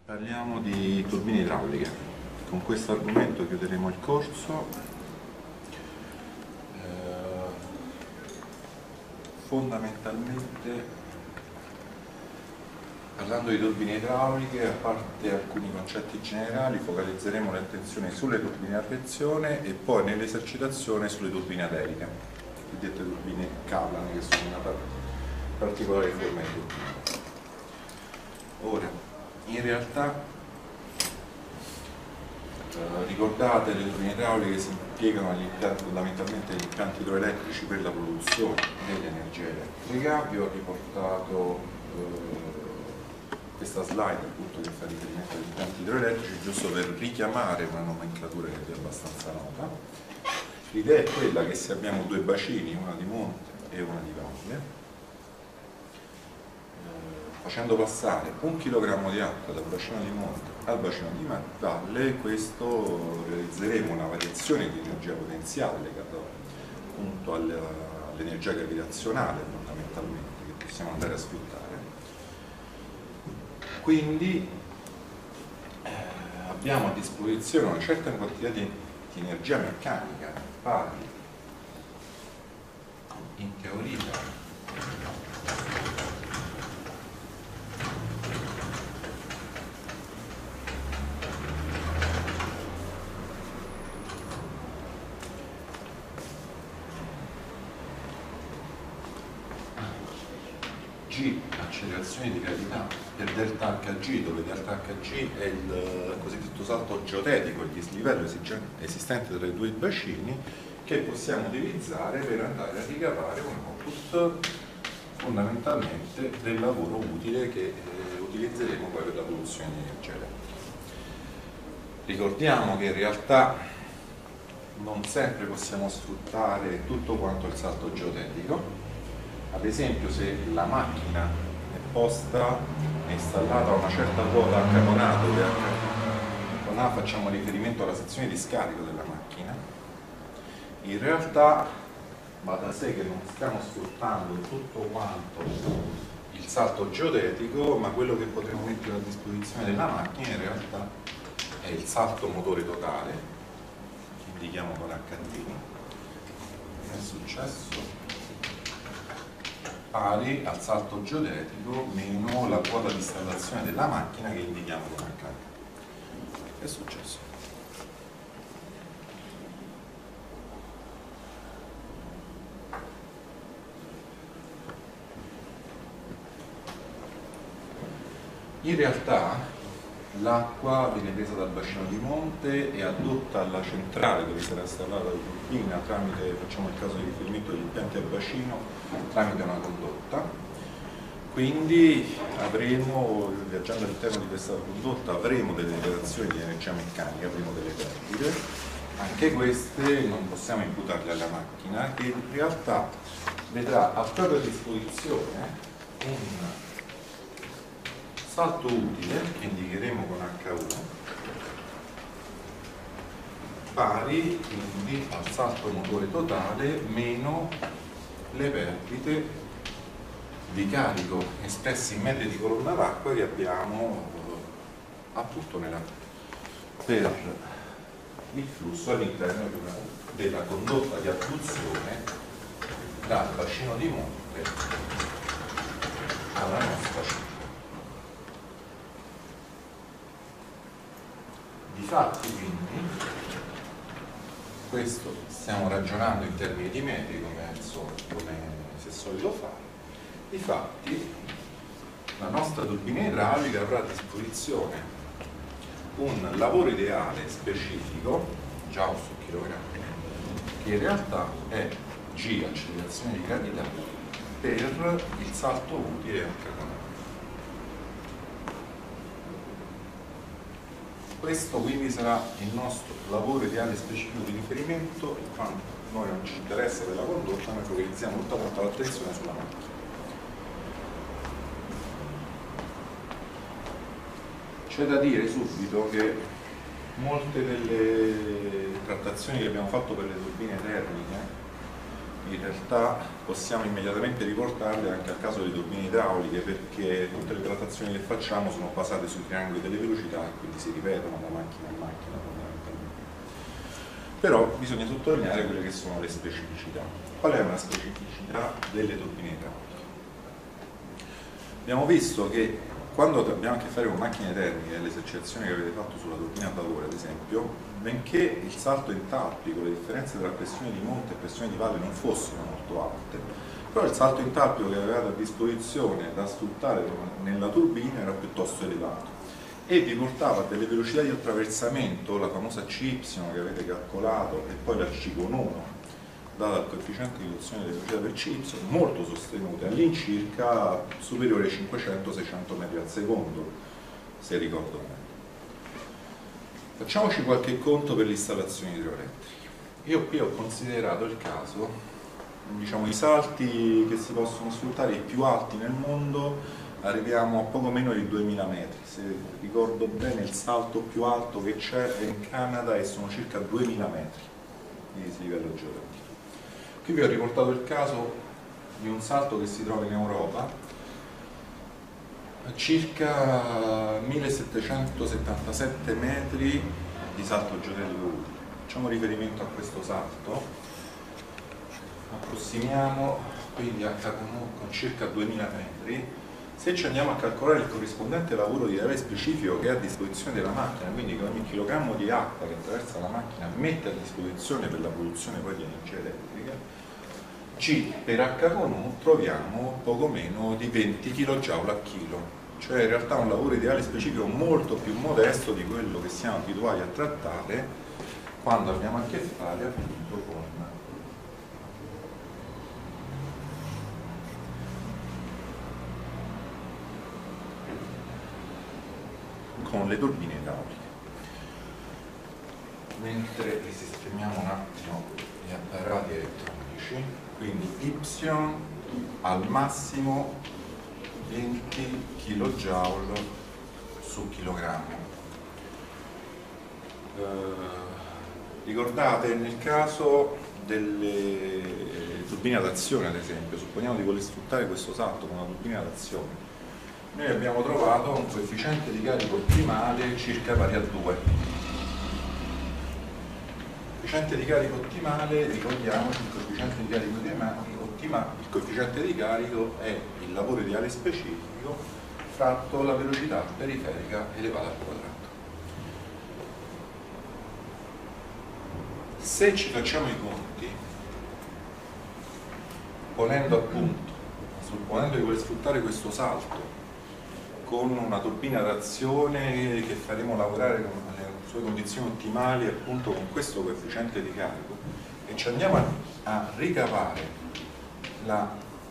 Parliamo di turbine idrauliche. Con questo argomento chiuderemo il corso. Fondamentalmente, parlando di turbine idrauliche, a parte alcuni concetti generali, focalizzeremo l'attenzione sulle turbine a reazione e poi nell'esercitazione sulle turbine ad elica, cosiddette turbine Kaplan, che sono una particolare forma di turbina. Ora, in realtà ricordate, le turbine idrauliche si impiegano fondamentalmente negli impianti idroelettrici per la produzione dell'energia elettrica. Vi ho riportato questa slide appunto che fa riferimento agli impianti idroelettrici, giusto per richiamare una nomenclatura che è abbastanza nota. L'idea è quella che se abbiamo due bacini, una di monte e una di valle, facendo passare 1 kg di acqua dal bacino di monte al bacino di valle, questo realizzeremo una variazione di energia potenziale legata appunto all'energia gravitazionale fondamentalmente, che possiamo andare a sfruttare. Quindi abbiamo a disposizione una certa quantità di energia meccanica pari in teoria G, accelerazione di gravità, per delta Hg, dove delta Hg è il cosiddetto salto geodetico, il dislivello esistente tra i due bacini, che possiamo utilizzare per andare a ricavare un output fondamentalmente del lavoro utile che utilizzeremo poi per la produzione di energia elettrica. Ricordiamo che in realtà non sempre possiamo sfruttare tutto quanto il salto geodetico. Ad esempio, se la macchina è posta e installata a una certa quota H conato, dove con A facciamo riferimento alla sezione di scarico della macchina, in realtà va da sé che non stiamo sfruttando tutto quanto il salto geodetico, ma quello che potremo mettere a disposizione della macchina in realtà è il salto motore totale, che indichiamo con HD. È successo pari al salto geodetico meno la quota di installazione della macchina che indichiamo con H. Che è successo? In realtà l'acqua viene presa dal bacino di monte e addotta alla centrale dove sarà installata la turbina tramite, facciamo il caso di riferimento degli impianti a bacino, tramite una condotta. Quindi avremo, viaggiando all'interno di questa condotta, avremo delle liberazioni di energia meccanica, avremo delle perdite. Anche queste non possiamo imputarle alla macchina, che in realtà vedrà a propria disposizione un salto utile, che indicheremo con H1, pari quindi al salto motore totale meno le perdite di carico espresse in metri di colonna d'acqua che abbiamo appunto per il flusso all'interno della condotta di adduzione dal bacino di monte alla nostra città. Difatti quindi, questo stiamo ragionando in termini di metri come si è solito fare, difatti la nostra turbina idraulica avrà a disposizione un lavoro ideale specifico, Joule su chilogrammi, che in realtà è G, accelerazione di gravità, per il salto utile H. Questo quindi sarà il nostro lavoro ideale specifico di riferimento, in quanto noi non ci interessa per la condotta, noi focalizziamo tutta quanta l'attenzione sulla macchina. C'è da dire subito che molte delle trattazioni che abbiamo fatto per le turbine termiche in realtà possiamo immediatamente riportarle anche al caso delle turbine idrauliche, perché tutte le trattazioni che facciamo sono basate sui triangoli delle velocità e quindi si ripetono da macchina a macchina fondamentalmente. Però bisogna sottolineare quelle che sono le specificità. Qual è una specificità delle turbine idrauliche? Abbiamo visto che quando abbiamo a che fare con macchine termiche, le esercitazioni che avete fatto sulla turbina a vapore ad esempio, benché il salto entalpico, le differenze tra pressione di monte e pressione di valle non fossero molto alte, però il salto entalpico che avevate a disposizione da sfruttare nella turbina era piuttosto elevato e vi portava a delle velocità di attraversamento, la famosa CY che avete calcolato e poi la C con 1, data il coefficiente di riduzione delle velocità per CY, molto sostenute, all'incirca superiore ai 500-600 metri al secondo, se ricordo bene. Facciamoci qualche conto per le installazioni idroelettriche. Io qui ho considerato il caso, diciamo, i salti che si possono sfruttare, i più alti nel mondo, arriviamo a poco meno di 2000 metri. Se ricordo bene, il salto più alto che c'è è in Canada e sono circa 2000 metri di dislivello geologico. Qui vi ho riportato il caso di un salto che si trova in Europa, a circa 1777 metri di salto geodetico utile. Facciamo riferimento a questo salto, approssimiamo quindi a con circa 2000 metri. Se ci andiamo a calcolare il corrispondente lavoro di reale specifico che è a disposizione della macchina, quindi che ogni chilogrammo di acqua che attraversa la macchina mette a disposizione per la produzione poi di energia elettrica, G per H con U troviamo poco meno di 20 kJ a chilo, cioè in realtà un lavoro ideale specifico molto più modesto di quello che siamo abituati a trattare quando abbiamo a che fare appunto con le turbine idrauliche. Mentre risistemiamo un attimo gli apparati elettronici, quindi Y al massimo 20 kJ su chilogrammo. Ricordate, nel caso delle turbine ad azione ad esempio, supponiamo di voler sfruttare questo salto con una turbina ad azione, noi abbiamo trovato un coefficiente di carico ottimale circa pari a 2. Il coefficiente di carico ottimale, ricordiamoci, il coefficiente di carico il coefficiente di carico è il lavoro ideale specifico fratto la velocità periferica elevata al quadrato. Se ci facciamo i conti, supponendo di voler sfruttare questo salto con una turbina ad azione che faremo lavorare con le sue condizioni ottimali appunto con questo coefficiente di carico, e ci andiamo a ricavare la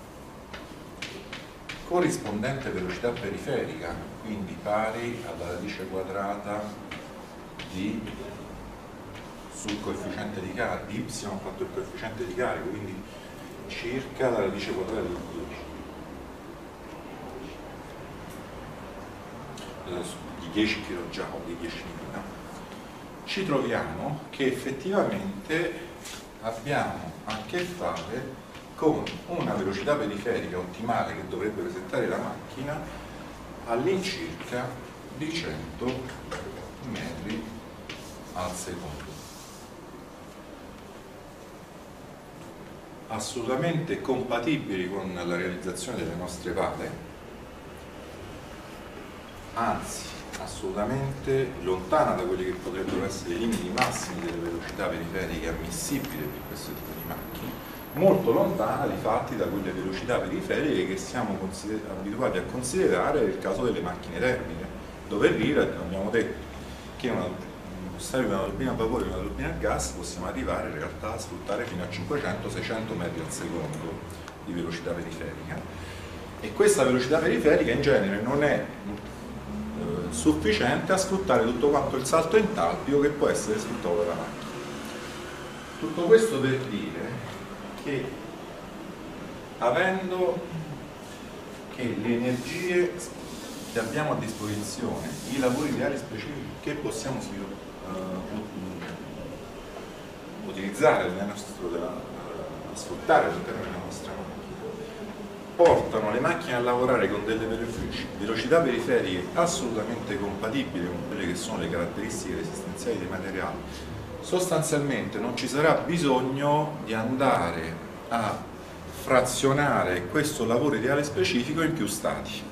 corrispondente velocità periferica, quindi pari alla radice quadrata di sul coefficiente di carico, di y fatto il coefficiente di carico, quindi circa la radice quadrata di 10 kJ, di 10.000, ci troviamo che effettivamente abbiamo a che fare con una velocità periferica ottimale che dovrebbe presentare la macchina all'incirca di 100 metri al secondo. Assolutamente compatibili con la realizzazione delle nostre pale, anzi assolutamente lontana da quelli che potrebbero essere i limiti massimi delle velocità periferiche ammissibili per questo tipo di macchine, molto lontana di fatti da quelle velocità periferiche che siamo abituati a considerare nel caso delle macchine termiche, dove lì abbiamo detto che serve una turbina a vapore e una turbina a gas, possiamo arrivare in realtà a sfruttare fino a 500-600 metri al secondo di velocità periferica, e questa velocità periferica in genere non è sufficiente a sfruttare tutto quanto il salto entalpico che può essere sfruttato dalla macchina. Tutto questo per dire che, avendo che le energie che abbiamo a disposizione, i lavori ideali specifici che possiamo utilizzare sfruttare all'interno della nostra macchina, portano le macchine a lavorare con delle velocità periferiche assolutamente compatibili con quelle che sono le caratteristiche resistenziali dei materiali. Sostanzialmente non ci sarà bisogno di andare a frazionare questo lavoro ideale specifico in più stati.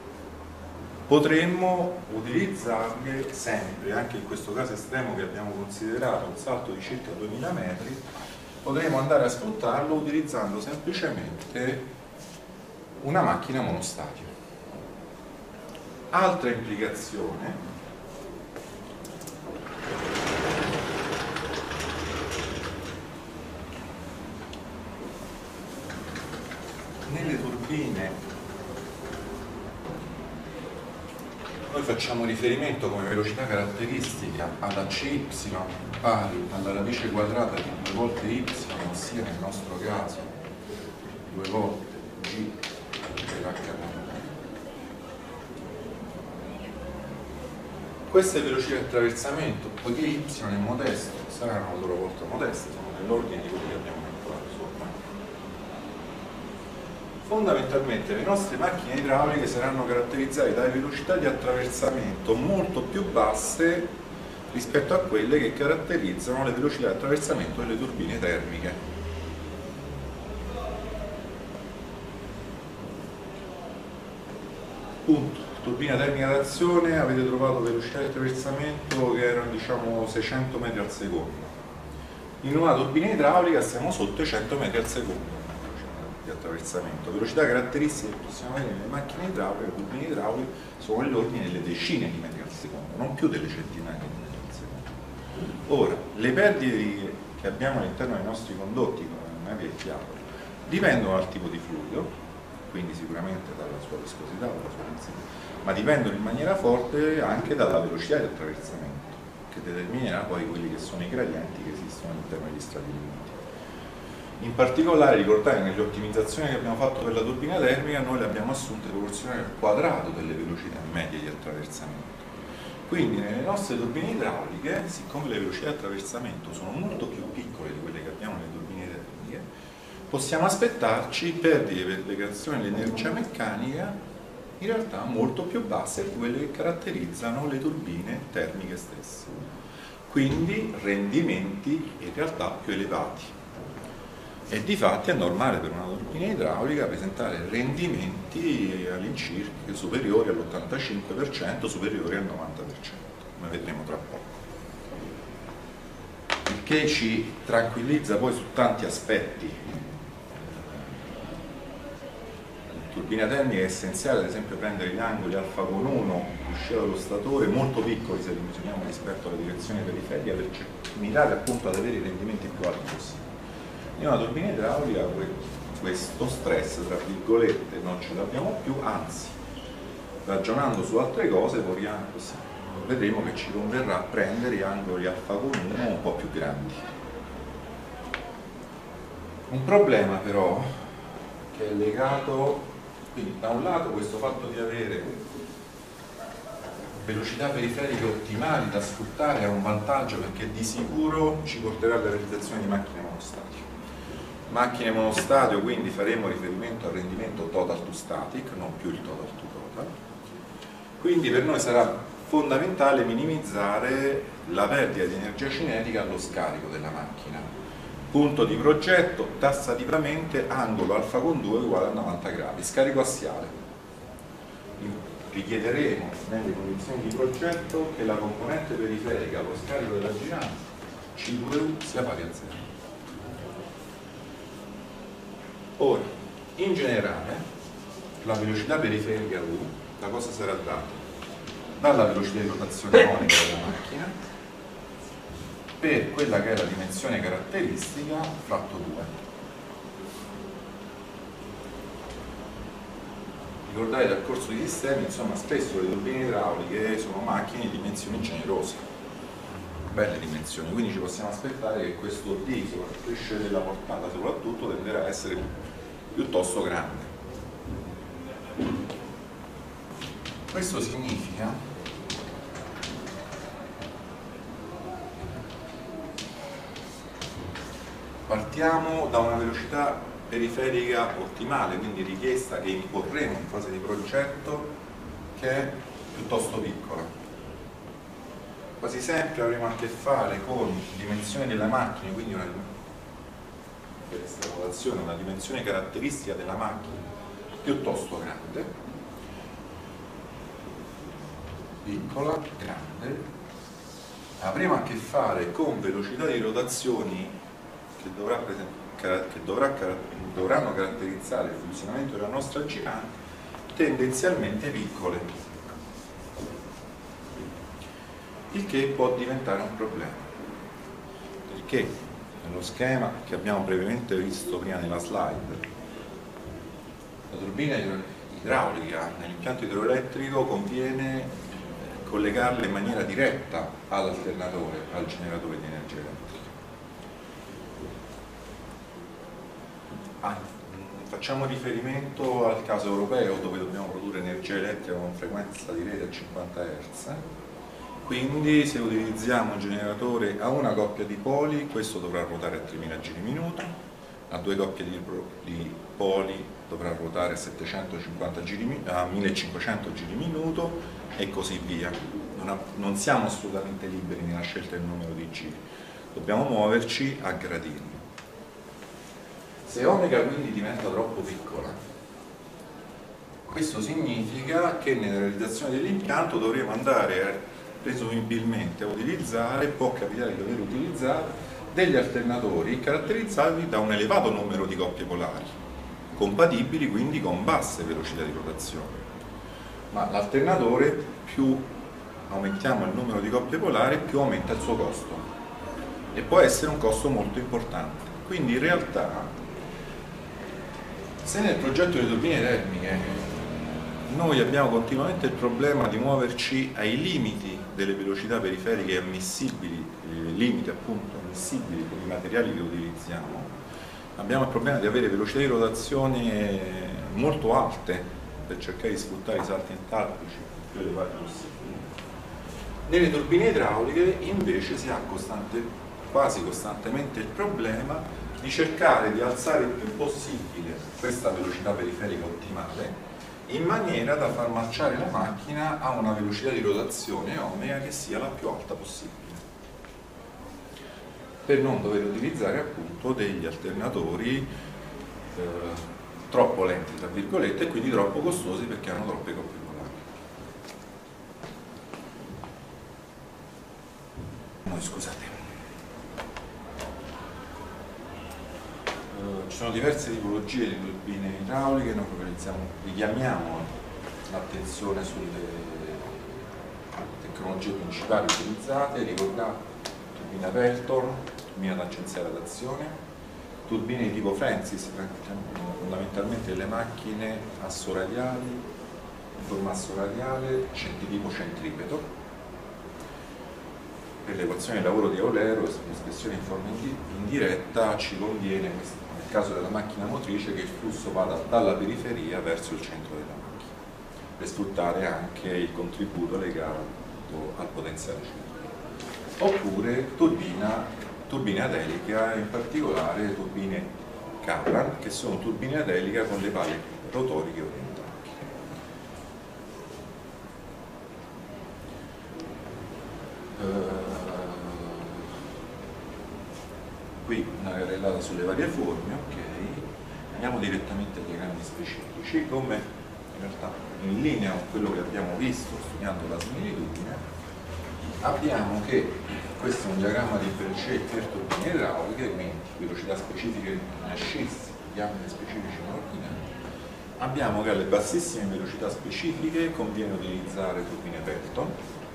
Potremmo utilizzarle sempre, anche in questo caso estremo che abbiamo considerato, un salto di circa 2000 metri, potremmo andare a sfruttarlo utilizzando semplicemente una macchina monostadio. Altra implicazione nelle turbine noi facciamo riferimento come velocità caratteristica alla CY pari alla radice quadrata di 2 volte Y, ossia nel nostro caso 2 volte G dell'H. Queste velocità di attraversamento, poiché Y è modesto, saranno a loro volta modeste, sono nell'ordine di quelli che abbiamo calcolato sopra. Fondamentalmente le nostre macchine idrauliche saranno caratterizzate da velocità di attraversamento molto più basse rispetto a quelle che caratterizzano le velocità di attraversamento delle turbine termiche. Punto. Turbina termica d'azione, avete trovato velocità di attraversamento che erano, diciamo, 600 metri al secondo. In una turbina idraulica siamo sotto i 100 metri al secondo di attraversamento. Velocità caratteristiche che possiamo avere nelle macchine idrauliche, le turbine idrauliche, sono gli ordini delle decine di metri al secondo, non più delle centinaia di metri al secondo. Ora, le perdite che abbiamo all'interno dei nostri condotti, come non è chiaro, dipendono dal tipo di fluido, quindi sicuramente dalla sua viscosità, dalla sua densità, ma dipendono in maniera forte anche dalla velocità di attraversamento, che determinerà poi quelli che sono i gradienti che esistono all'interno degli strati limiti. In particolare ricordate che nelle ottimizzazioni che abbiamo fatto per la turbina termica noi le abbiamo assunte proporzionali al quadrato delle velocità medie di attraversamento. Quindi nelle nostre turbine idrauliche, siccome le velocità di attraversamento sono molto più piccole di quelle che abbiamo nelle turbine termiche, possiamo aspettarci perdite per le creazioni dell'energia meccanica in realtà molto più basse di quelle che caratterizzano le turbine termiche stesse. Quindi rendimenti in realtà più elevati. E difatti è normale per una turbina idraulica presentare rendimenti all'incirca superiori all'85%, superiori al 90%, come vedremo tra poco. Il che ci tranquillizza poi su tanti aspetti. Turbina termica è essenziale ad esempio prendere gli angoli alfa con 1 uscita dallo statore molto piccoli se li misuriamo rispetto alla direzione periferica per mirare appunto ad avere i rendimenti più alti possibili. In una turbina idraulica questo stress tra virgolette non ce l'abbiamo più, anzi ragionando su altre cose vedremo che ci converrà prendere gli angoli alfa con 1 un po' più grandi. Un problema però che è legato, quindi da un lato questo fatto di avere velocità periferiche ottimali da sfruttare è un vantaggio perché di sicuro ci porterà alla realizzazione di macchine monostadio. Macchine monostadio, quindi faremo riferimento al rendimento total to static, non più il total to total. Quindi per noi sarà fondamentale minimizzare la perdita di energia cinetica allo scarico della macchina. Punto di progetto, tassativamente angolo alfa con 2 uguale a 90 gradi, scarico assiale. Richiederemo nelle condizioni di progetto che la componente periferica allo scarico della giranza C2U sia pari a 0. Ora, in generale, la velocità periferica U da cosa sarà data? Dalla velocità di rotazione monica della macchina per quella che è la dimensione caratteristica fratto 2. Ricordate dal corso di sistemi, insomma, spesso le turbine idrauliche sono macchine di dimensioni generose, belle dimensioni, quindi ci possiamo aspettare che questo D, crescere della portata soprattutto, tenderà a essere piuttosto grande. Questo significa partiamo da una velocità periferica ottimale, quindi richiesta che imporremo in fase di progetto, che è piuttosto piccola. Quasi sempre avremo a che fare con dimensioni della macchina, quindi per estrapolazione una dimensione caratteristica della macchina piuttosto grande, piccola, grande. Avremo a che fare con velocità di rotazioni che dovranno caratterizzare il funzionamento della nostra girante, tendenzialmente piccole, il che può diventare un problema, perché nello schema che abbiamo brevemente visto prima nella slide, la turbina idraulica nell'impianto idroelettrico conviene collegarla in maniera diretta all'alternatore, al generatore di energia elettrica. Facciamo riferimento al caso europeo, dove dobbiamo produrre energia elettrica con frequenza di rete a 50 Hz. Quindi se utilizziamo un generatore a una coppia di poli, questo dovrà ruotare a 3000 giri minuto, a due coppie di poli dovrà ruotare a 750 a 1500 giri minuto e così via. Non siamo assolutamente liberi nella scelta del numero di giri, dobbiamo muoverci a gradini. Se omega quindi diventa troppo piccola, questo significa che nella realizzazione dell'impianto dovremo andare presumibilmente a utilizzare, può capitare di dover utilizzare degli alternatori caratterizzati da un elevato numero di coppie polari, compatibili quindi con basse velocità di rotazione. Ma l'alternatore, più aumentiamo il numero di coppie polari, più aumenta il suo costo, e può essere un costo molto importante. Quindi in realtà, se nel progetto delle turbine termiche noi abbiamo continuamente il problema di muoverci ai limiti delle velocità periferiche ammissibili, limiti appunto ammissibili per i materiali che utilizziamo, abbiamo il problema di avere velocità di rotazione molto alte per cercare di sfruttare i salti entalpici più elevati possibili. Nelle turbine idrauliche invece si ha quasi costantemente il problema di cercare di alzare il più possibile questa velocità periferica ottimale, in maniera da far marciare la macchina a una velocità di rotazione omega che sia la più alta possibile, per non dover utilizzare appunto degli alternatori troppo lenti tra virgolette, e quindi troppo costosi perché hanno troppe coppie polari. Scusate. Ci sono diverse tipologie di turbine idrauliche, noi richiamiamo l'attenzione sulle tecnologie principali utilizzate. Ricordate: turbina Pelton, turbina tangenziale ad azione, turbine di tipo Francis, fondamentalmente le macchine assoradiali, in forma assoradiale, di tipo centripeto. Per l'equazione del lavoro di Eulero, espressione in forma indiretta, ci conviene, nel caso della macchina motrice, che il flusso vada dalla periferia verso il centro della macchina, per sfruttare anche il contributo legato al potenziale centrale. Oppure turbina ad elica, in particolare turbine Kaplan, che sono turbine ad elica con le pale rotoriche orientate. Qui una carrellata sulle varie forme, ok. Andiamo direttamente ai diagrammi specifici, come in realtà in linea con quello che abbiamo visto studiando la similitudine. Abbiamo che questo è un diagramma di Berger per turbine idrauliche, quindi velocità specifiche in ascissa, diametri specifici in ordinale. Abbiamo che alle bassissime velocità specifiche conviene utilizzare turbine Pelton.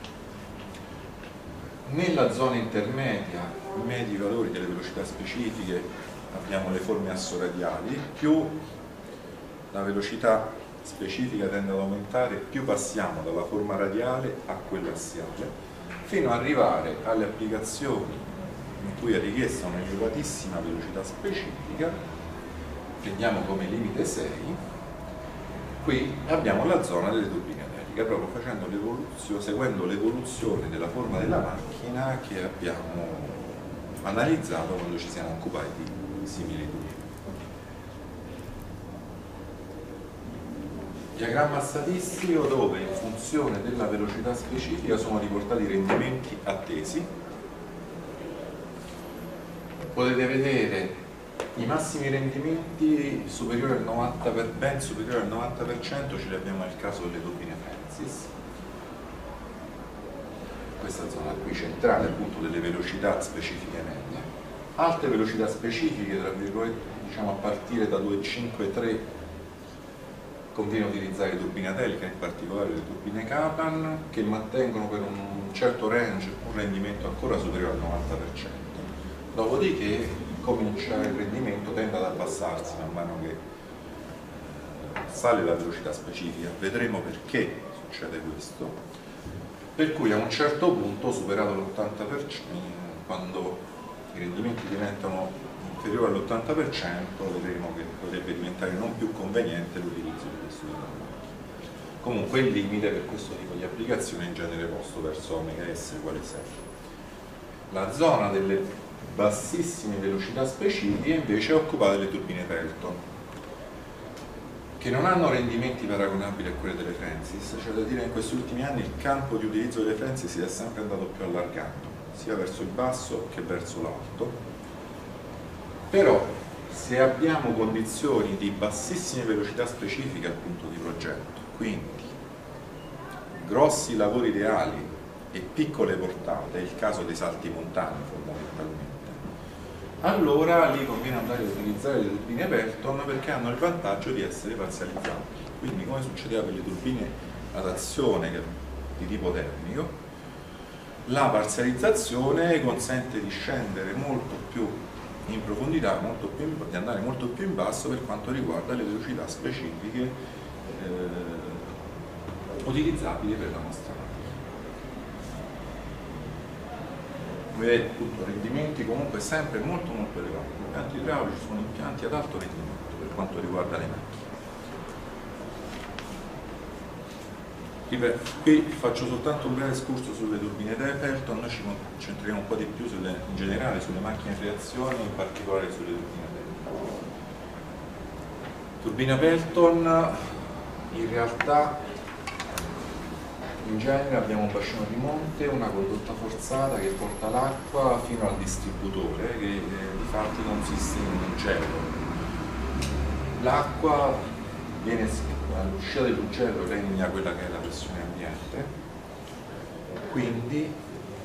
Nella zona intermedia, medi valori delle velocità specifiche, abbiamo le forme assoradiali. Più la velocità specifica tende ad aumentare, più passiamo dalla forma radiale a quella assiale, fino ad arrivare alle applicazioni in cui è richiesta una elevatissima velocità specifica. Prendiamo come limite 6. Qui abbiamo la zona delle turbine ad elica, proprio facendo seguendo l'evoluzione della forma della macchina che abbiamo analizzato quando ci siamo occupati di similitudini. Diagramma statistico dove in funzione della velocità specifica sono riportati i rendimenti attesi. Potete vedere i massimi rendimenti superiori al 90 ben superiori al 90%, ce li abbiamo nel caso delle turbine Francis. Questa zona qui centrale appunto delle velocità specifiche medie. Alte velocità specifiche, tra virgolette, diciamo a partire da 2,5-3 conviene utilizzare le turbine Atelica, in particolare le turbine Kaplan, che mantengono per un certo range un rendimento ancora superiore al 90%. Dopodiché il rendimento tende ad abbassarsi man mano che sale la velocità specifica. Vedremo perché succede questo. Per cui a un certo punto, superato l'80%, quando i rendimenti diventano inferiori all'80%, vedremo che potrebbe diventare non più conveniente l'utilizzo di questo tipo di macchine. Comunque il limite per questo tipo di applicazione è in genere posto verso omega S uguale 6. La zona delle bassissime velocità specifiche invece è occupata dalle turbine Pelton, che non hanno rendimenti paragonabili a quelli delle Francis, cioè da dire in questi ultimi anni il campo di utilizzo delle Francis si è sempre andato più allargando, sia verso il basso che verso l'alto. Però se abbiamo condizioni di bassissime velocità specifiche al punto di progetto, quindi grossi lavori reali e piccole portate, è il caso dei salti montani fondamentalmente, allora lì conviene andare a utilizzare le turbine Pelton perché hanno il vantaggio di essere parzializzabili. Quindi, come succedeva per le turbine ad azione di tipo termico, la parzializzazione consente di scendere molto più in profondità, di andare molto più in basso per quanto riguarda le velocità specifiche utilizzabili per la nostra macchina. Vedete appunto rendimenti comunque sempre molto elevati. Gli impianti idraulici sono impianti ad alto rendimento per quanto riguarda le macchine. Qui faccio soltanto un breve escurso sulle turbine Pelton, noi ci concentriamo un po' di più in generale sulle macchine a reazione, in particolare sulle turbine Pelton. Turbina Pelton, in realtà in genere abbiamo un bacino di monte, una condotta forzata che porta l'acqua fino al distributore, che di fatti consiste in un ugello. L'acqua viene all'uscita dell'ugello regna quella che è la pressione ambiente, quindi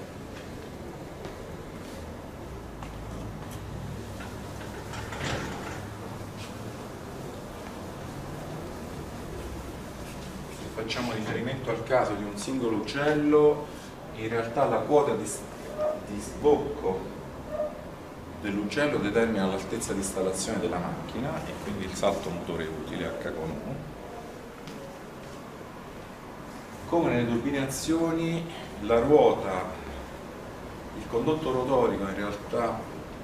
se facciamo riferimento al caso di un singolo ugello, in realtà la quota di sbocco dell'ugello determina l'altezza di installazione della macchina e quindi il salto motore utile H con U. Come nelle turbine a azioni, la ruota, il condotto rotorico in realtà,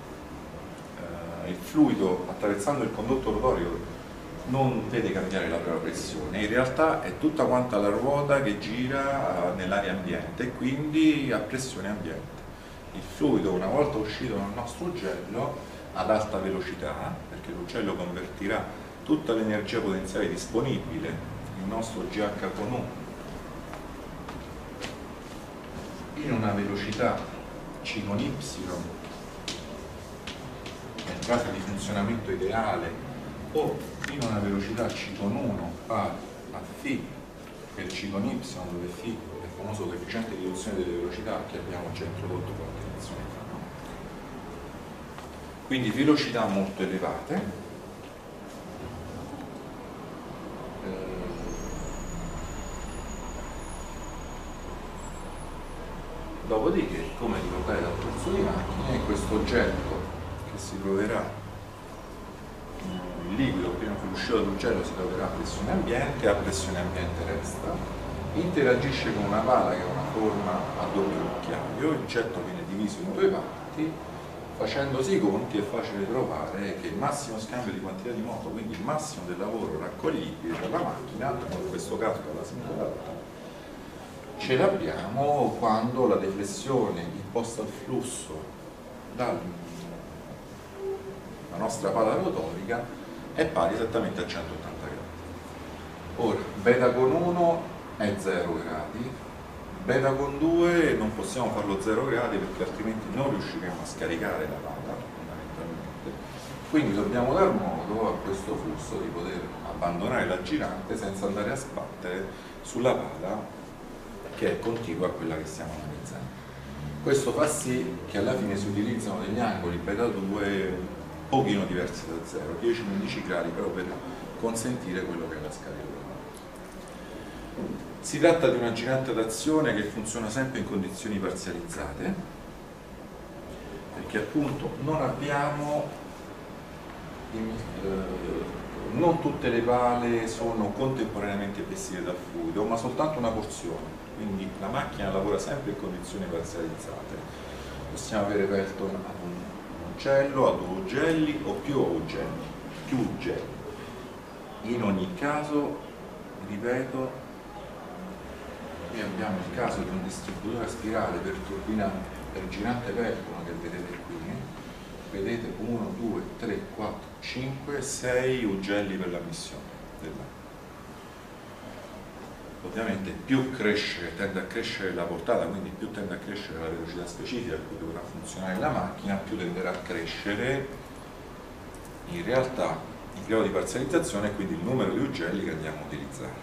il fluido attraversando il condotto rotorico non vede cambiare la propria pressione, in realtà è tutta quanta la ruota che gira nell'aria ambiente e quindi a pressione ambiente. Il fluido, una volta uscito dal nostro ugello, ad alta velocità, perché l'ugello convertirà tutta l'energia potenziale disponibile, il nostro GH con U, in una velocità C con Y, nel caso di funzionamento ideale, o in una velocità C con 1 pari a φ per C con Y, dove φ è il famoso coefficiente di riduzione delle velocità che abbiamo già introdotto qualche lezione fa. Quindi velocità molto elevate, dopodiché, come ricordate dal corso di macchine, questo oggetto che si troverà il liquido prima che l'uscita dall'ugello si troverà a pressione ambiente, a pressione ambiente resta, interagisce con una pala che ha una forma a doppio occhiaio, il getto viene diviso in due parti, facendosi i conti è facile trovare che il massimo scambio di quantità di moto, quindi il massimo del lavoro raccoglibile dalla macchina, in questo caso dalla singola, ce l'abbiamo quando la deflessione imposta al flusso la nostra pala rotorica è pari esattamente a 180 gradi. Ora, beta con 1 è 0 gradi, beta con 2 non possiamo farlo 0 gradi perché altrimenti non riusciremo a scaricare la pala, fondamentalmente. Quindi dobbiamo dar modo a questo flusso di poter abbandonare la girante senza andare a sbattere sulla pala che è contigua a quella che stiamo analizzando. Questo fa sì che alla fine si utilizzano degli angoli beta 2 un pochino diversi da 0, 10-15 gradi, però per consentire quello che è la scarica. Si tratta di una girante ad azione che funziona sempre in condizioni parzializzate, perché appunto non tutte le pale sono contemporaneamente vestite dal fluido, ma soltanto una porzione, quindi la macchina lavora sempre in condizioni parzializzate. Possiamo avere Pelton ad un ugello, a 2 ugelli o più ugelli. In ogni caso, ripeto, qui abbiamo il caso di un distributore a spirale per turbina per girante Pelton che vedete qui. Vedete 1, 2, 3, 4, 5, 6 ugelli per la missione dell'acqua. Ovviamente più tende a crescere la portata, quindi più tende a crescere la velocità specifica a cui dovrà funzionare la macchina, più tenderà a crescere in realtà il grado di parzializzazione e quindi il numero di ugelli che andiamo a utilizzare.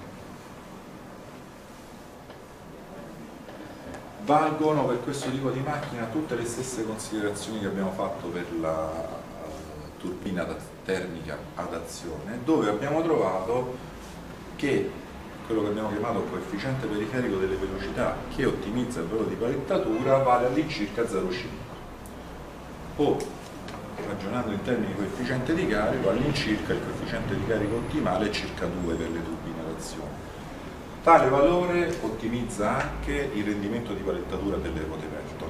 Valgono per questo tipo di macchina tutte le stesse considerazioni che abbiamo fatto per la turbina termica ad azione, dove abbiamo trovato che quello che abbiamo chiamato coefficiente periferico delle velocità che ottimizza il valore di palettatura vale all'incirca 0,5 o, ragionando in termini di coefficiente di carico, all'incirca il coefficiente di carico ottimale è circa 2 per le turbine ad azione. Tale valore ottimizza anche il rendimento di palettatura delle ruote Pelton.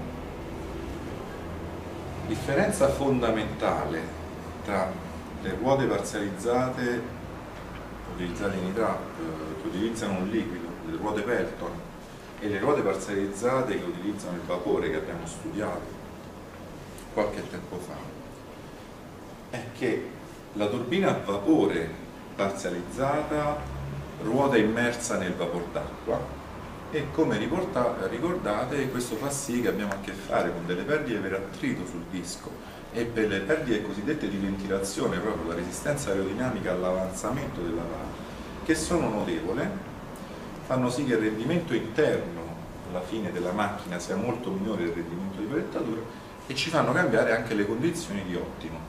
Differenza fondamentale tra le ruote parzializzate utilizzate in ITRAP, che utilizzano un liquido, le ruote Pelton, e le ruote parzializzate che utilizzano il vapore che abbiamo studiato qualche tempo fa, è che la turbina a vapore parzializzata ruota immersa nel vapor d'acqua e, come ricordate, questo fa sì che abbiamo a che fare con delle perdite per attrito sul disco e per le perdite cosiddette di ventilazione, proprio la resistenza aerodinamica all'avanzamento della pala, che sono notevoli, fanno sì che il rendimento interno alla fine della macchina sia molto minore del rendimento di palettatura e ci fanno cambiare anche le condizioni di ottimo.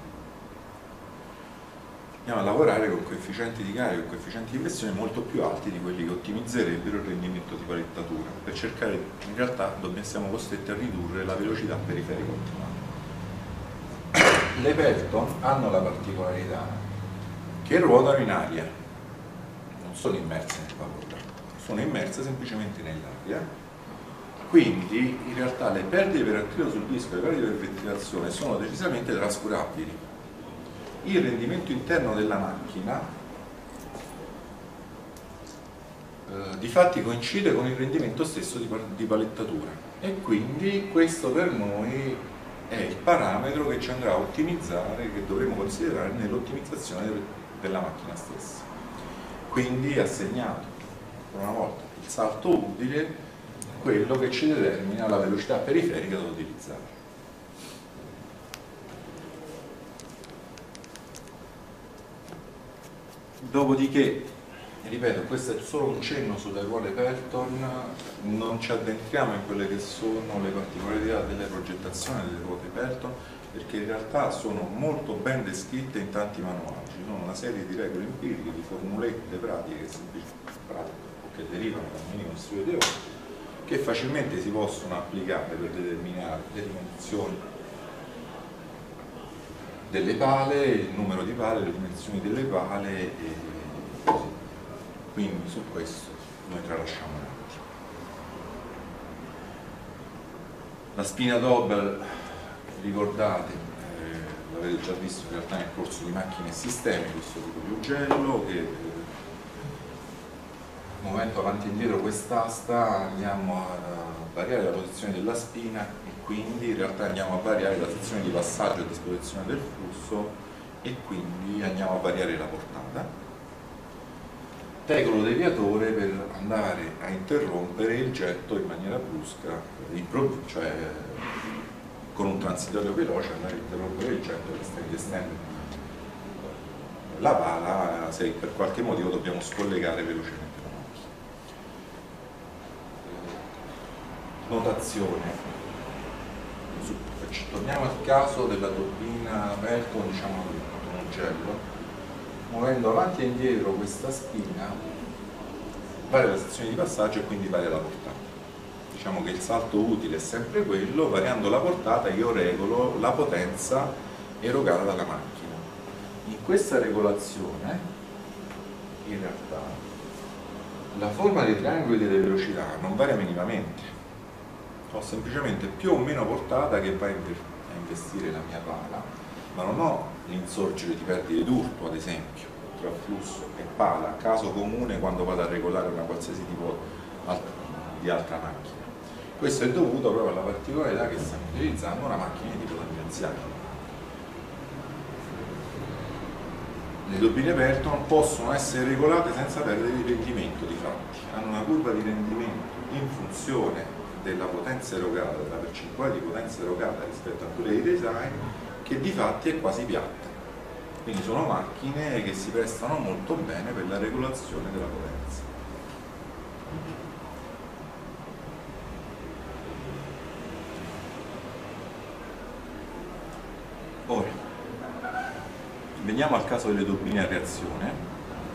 Andiamo a lavorare con coefficienti di carico e coefficienti di pressione molto più alti di quelli che ottimizzerebbero il rendimento di palettatura. Per cercare, in realtà, siamo costretti a ridurre la velocità periferica ottimale. Le Pelton hanno la particolarità che ruotano in aria, non sono immerse nel vapore d'acqua, sono immerse semplicemente nell'aria. Quindi, in realtà, le perdite per attrito sul disco e le perdite per ventilazione sono decisamente trascurabili. Il rendimento interno della macchina difatti coincide con il rendimento stesso di palettatura e quindi questo per noi è il parametro che ci andrà a ottimizzare, che dovremo considerare nell'ottimizzazione della macchina stessa. Quindi assegnato ancora una volta il salto utile, quello che ci determina la velocità periferica da utilizzare. Dopodiché, ripeto, questo è solo un cenno sulle ruote Pelton, non ci addentriamo in quelle che sono le particolarità delle progettazioni delle ruote Pelton, perché in realtà sono molto ben descritte in tanti manuali. Ci sono una serie di regole empiriche, di formulette pratiche che derivano dal minimo studio teorico, che facilmente si possono applicare per determinare le dimensioni delle pale, il numero di pale, le dimensioni delle pale e così. Quindi su questo noi tralasciamo un attimo. La spina Doppel, ricordate, l'avete già visto in realtà nel corso di macchine e sistemi, questo tipo di ugello che muovendo avanti e indietro quest'asta andiamo a variare la posizione della spina e quindi in realtà andiamo a variare la sezione di passaggio a disposizione del flusso e quindi andiamo a variare la portata. Tegolo deviatore per andare a interrompere il getto in maniera brusca, cioè con un transitorio veloce andare a interrompere il getto che sta estendendo la pala se per qualche motivo dobbiamo scollegare velocemente la macchina. Notazione. Torniamo al caso della turbina Pelton, diciamo con un ugello, muovendo avanti e indietro questa spina varia la sezione di passaggio e quindi varia la portata. Diciamo che il salto utile è sempre quello, variando la portata io regolo la potenza erogata dalla macchina. In questa regolazione in realtà la forma dei triangoli delle velocità non varia minimamente. Ho semplicemente più o meno portata che va a investire la mia pala, ma non ho l'insorgere di perdite d'urto, ad esempio, tra flusso e pala, caso comune quando vado a regolare una qualsiasi tipo di altra macchina. Questo è dovuto proprio alla particolarità che stiamo utilizzando una macchina di tipo tangenziale. Le turbine Pelton possono essere regolate senza perdere di rendimento, difatti hanno una curva di rendimento in funzione della potenza erogata, della percentuale di potenza erogata rispetto a quelle di design, che di fatti è quasi piatta. Quindi sono macchine che si prestano molto bene per la regolazione della potenza. Ora, veniamo al caso delle turbine a reazione.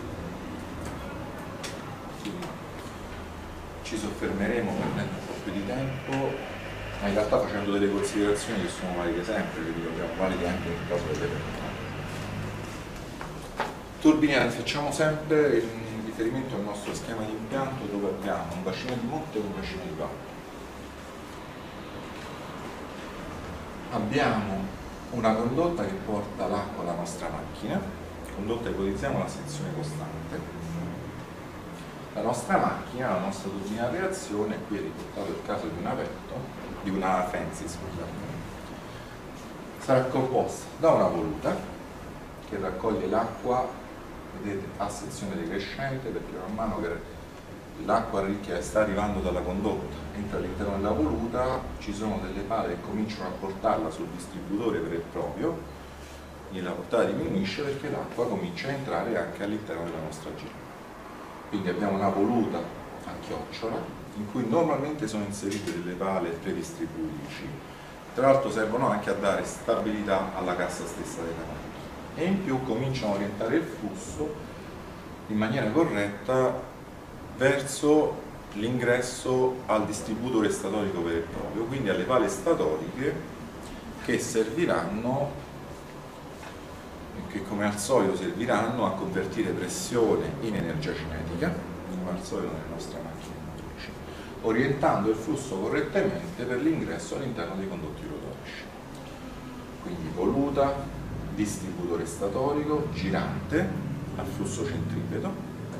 Ci soffermeremo prendendo un po' più di tempo, ma in realtà facendo delle considerazioni che sono valide sempre, che dobbiamo valide anche nel caso delle persone. Turbine, facciamo sempre in riferimento al nostro schema di impianto dove abbiamo un bacino di monte e un bacino di valle. Abbiamo una condotta che porta l'acqua alla nostra macchina, condotta ipotizziamo la sezione costante. La nostra macchina, la nostra turbina a reazione, qui è riportato il caso di una Fancy, scusate, sarà composta da una voluta che raccoglie l'acqua, vedete, a sezione decrescente, perché man mano che l'acqua che sta arrivando dalla condotta entra all'interno della voluta, ci sono delle pale che cominciano a portarla sul distributore vero e proprio, e la portata diminuisce perché l'acqua comincia a entrare anche all'interno della nostra girata. Quindi abbiamo una voluta a chiocciola in cui normalmente sono inserite delle pale predistributrici, tra l'altro servono anche a dare stabilità alla cassa stessa della macchina e in più cominciano a orientare il flusso in maniera corretta verso l'ingresso al distributore statorico vero e proprio, quindi alle pale statoriche che serviranno, che come al solito serviranno a convertire pressione in energia cinetica, come al solito nelle nostre macchine motrici, orientando il flusso correttamente per l'ingresso all'interno dei condotti rotorici. Quindi voluta, distributore statorico, girante, a flusso centripeto,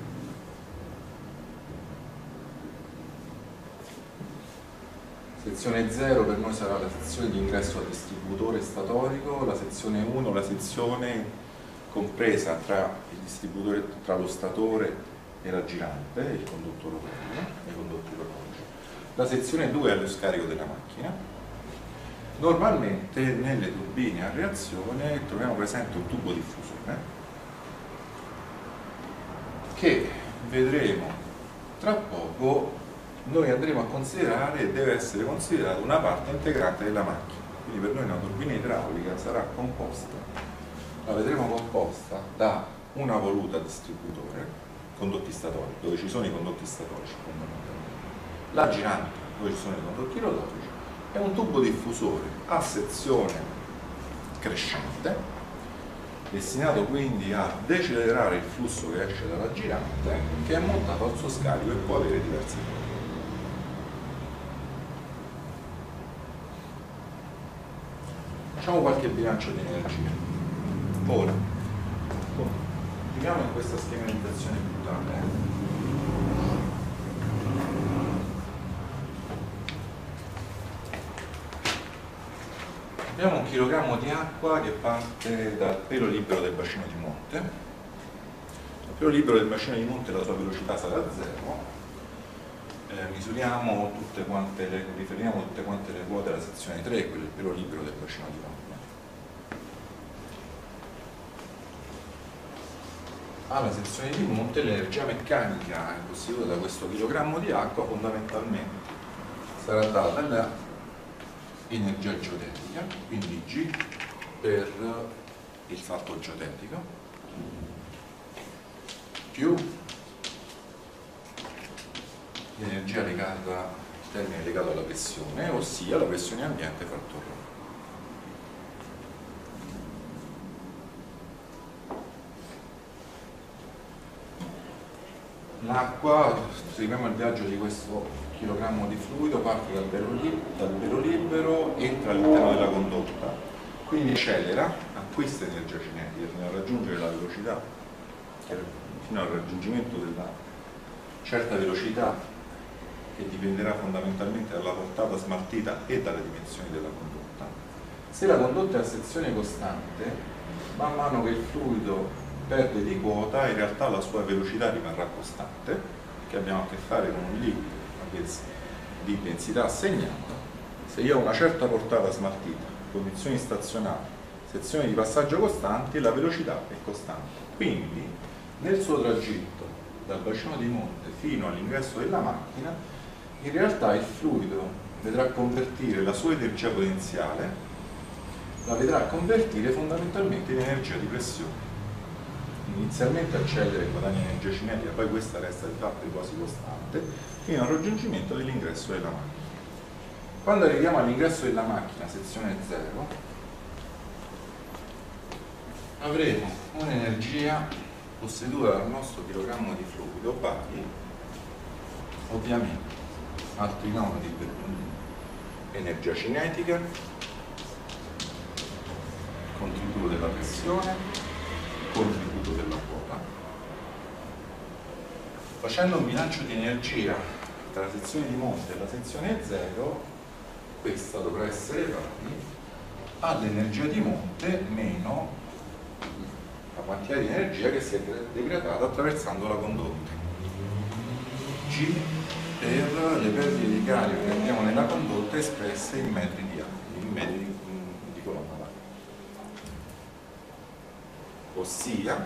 sezione 0 per noi sarà la sezione di ingresso al distributore statorico, la sezione 1 la sezione compresa tra il distributore, tra lo statore e la girante, il condotto rotorio, e i condotti rotorici. La sezione 2 è lo scarico della macchina. Normalmente nelle turbine a reazione troviamo presente un tubo diffusore che vedremo tra poco noi andremo a considerare e deve essere considerato una parte integrante della macchina. Quindi per noi una turbina idraulica sarà composta, la vedremo composta da una voluta distributore, condotti statorici, dove ci sono i condotti statorici fondamentalmente, la girante, dove ci sono i condotti rotorici, e un tubo diffusore a sezione crescente, destinato quindi a decelerare il flusso che esce dalla girante, che è montato al suo scarico e può avere diversi tipi. Facciamo qualche bilancio di energia. Ora, continuiamo in questa schematizzazione brutale. Abbiamo un chilogrammo di acqua che parte dal pelo libero del bacino di monte. Il pelo libero del bacino di monte, la sua velocità sarà 0. Riferiamo tutte quante le quote alla sezione 3, quello è il pelo libero del bacino di monte. Alla sezione di monte l'energia meccanica costituita da questo chilogrammo di acqua fondamentalmente sarà data dall'energia geodetica, quindi G per il salto geodetico più l'energia legata, il termine legato alla pressione, ossia la pressione ambiente fratto ρ. L'acqua, seguiamo il viaggio di questo chilogrammo di fluido, parte dal velo libero, entra all'interno della condotta, quindi accelera, acquista energia cinetica fino a raggiungere la velocità, fino al raggiungimento della certa velocità che dipenderà fondamentalmente dalla portata smaltita e dalle dimensioni della condotta. Se la condotta è a sezione costante, man mano che il fluido perde di quota, in realtà la sua velocità rimarrà costante, perché abbiamo a che fare con un liquido di densità assegnata. Se io ho una certa portata smaltita, condizioni stazionari, sezioni di passaggio costanti, la velocità è costante. Quindi nel suo tragitto dal bacino di monte fino all'ingresso della macchina, in realtà il fluido vedrà convertire la sua energia potenziale, la vedrà convertire fondamentalmente in energia di pressione. Inizialmente accelera e guadagna energia cinetica, poi questa resta di fatto quasi costante, fino al raggiungimento dell'ingresso della macchina. Quando arriviamo all'ingresso della macchina, sezione 0, avremo un'energia posseduta dal nostro chilogrammo di fluido pari, ovviamente, al trinomio di energia cinetica, contributo della pressione, contributo della quota. Facendo un bilancio di energia tra la sezione di monte e la sezione 0, questa dovrà essere pari all'energia di monte meno la quantità di energia che si è degradata attraversando la condotta. G per le perdite di carico che abbiamo nella condotta espresse in metri di colonna d'aria. Ossia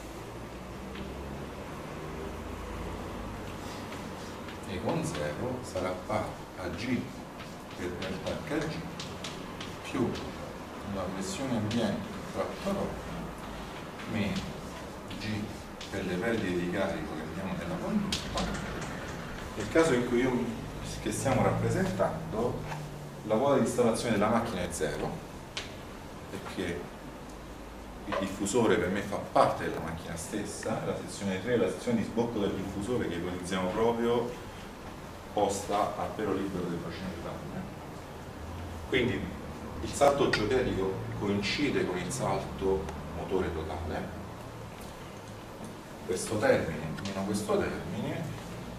E con 0 sarà pari a G per delta Hg più la pressione ambiente fratto ρ meno G per le perdite di carico che abbiamo nella condotta. Nel caso in cui che stiamo rappresentando, la quota di installazione della macchina è 0, perché il diffusore per me fa parte della macchina stessa, la sezione 3 è la sezione di sbocco del diffusore che ipotizziamo proprio posta al pelo libero del bacino di Paglia. Quindi il salto geodetico coincide con il salto motore totale. Questo termine meno questo termine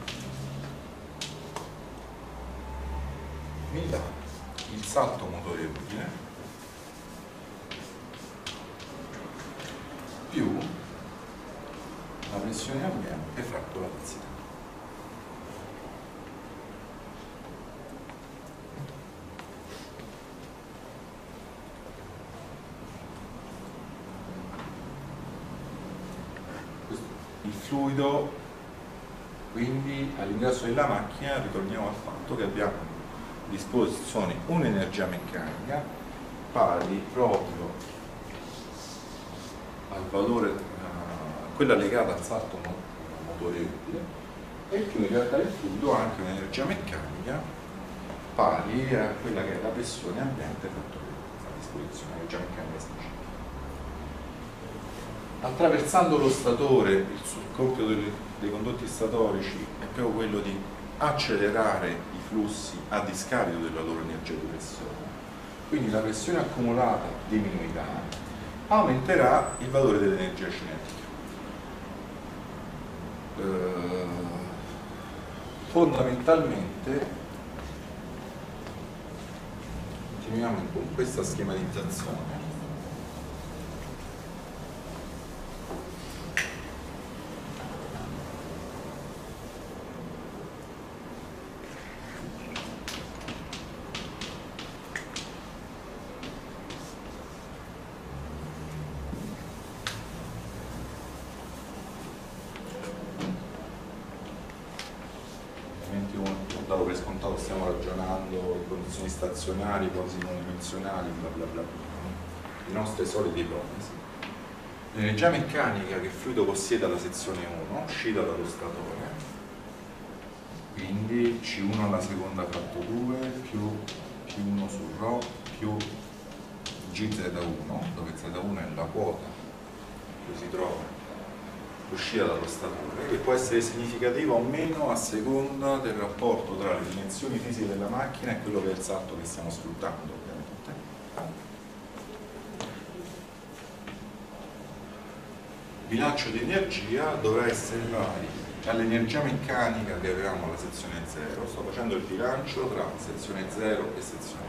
mi dà il salto motore utile più la pressione ambiente fratto la densità. Il fluido, quindi all'ingresso della macchina, ritorniamo al fatto che abbiamo a disposizione un'energia meccanica pari proprio al valore, quella legata al salto motore utile, e più in realtà il fluido ha anche un'energia meccanica pari a quella che è la pressione ambiente fatto a disposizione, energia meccanica specifica. Attraversando lo statore, il compito dei condotti statorici è proprio quello di accelerare i flussi a discapito della loro energia di pressione. Quindi la pressione accumulata diminuirà, aumenterà il valore dell'energia cinetica. Fondamentalmente continuiamo con questa schematizzazione. Dato per scontato stiamo ragionando in condizioni stazionarie, quasi non dimensionali, bla bla bla, le nostre solite ipotesi. L'energia meccanica che il fluido possiede alla sezione 1, uscita dallo statore, quindi C1 alla seconda fratto 2 più P1 su ρ più GZ1, dove Z1 è la quota che si trova uscita dallo statore, che può essere significativa o meno a seconda del rapporto tra le dimensioni fisiche della macchina e quello che è il salto che stiamo sfruttando, ovviamente. Il bilancio di energia dovrà essere pari all'energia meccanica che avevamo alla sezione 0, sto facendo il bilancio tra sezione 0 e sezione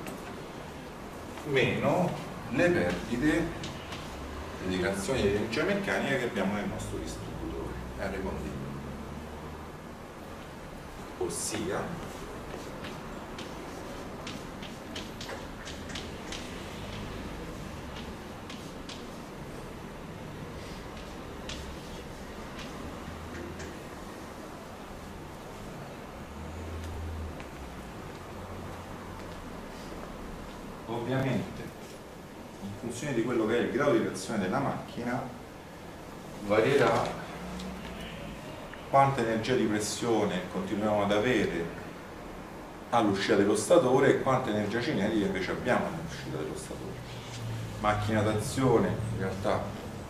1, meno le perdite, le dichiarazioni di energia meccanica che abbiamo nel nostro distributore R con D, ossia ovviamente in funzione di quello che è il grado di reazione della macchina varierà quanta energia di pressione continuiamo ad avere all'uscita dello statore e quanta energia cinetica invece abbiamo all'uscita dello statore. Macchina d'azione, in realtà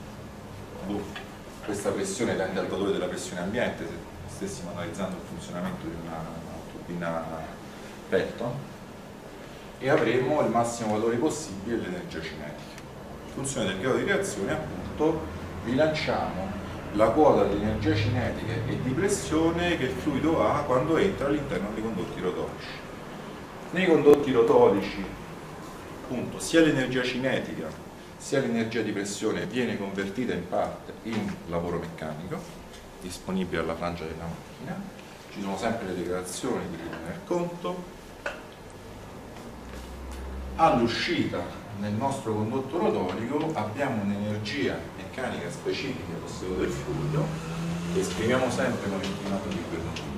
questa pressione tende al valore della pressione ambiente se stessimo analizzando il funzionamento di una turbina Pelton, e avremo il massimo valore possibile dell'energia cinetica. In funzione del grado di reazione, appunto, bilanciamo la quota di energia cinetica e di pressione che il fluido ha quando entra all'interno dei condotti rotolici. Nei condotti rotolici, appunto, sia l'energia cinetica sia l'energia di pressione viene convertita in parte in lavoro meccanico disponibile alla flangia della macchina. Ci sono sempre le declarazioni di cui tener conto. All'uscita nel nostro condotto rotolico abbiamo un'energia meccanica specifica posseduta del fluido che esprimiamo sempre con il chiamato di Bernoulli,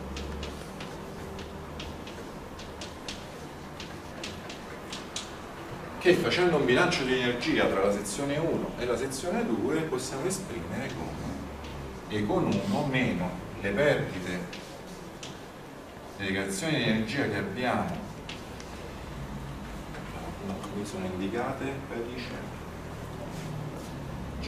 che facendo un bilancio di energia tra la sezione 1 e la sezione 2 possiamo esprimere come E con 1 meno le perdite, le dichiarazioni di energia che abbiamo, qui sono indicate, radice G,